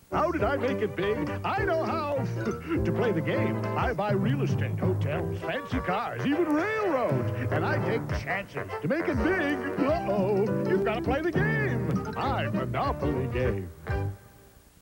How did I make it big? I know how. To play the game, I buy real estate, hotels, fancy cars, even railroads. And I take chances. To make it big, uh-oh, you've got to play the game. I'm Monopoly Game.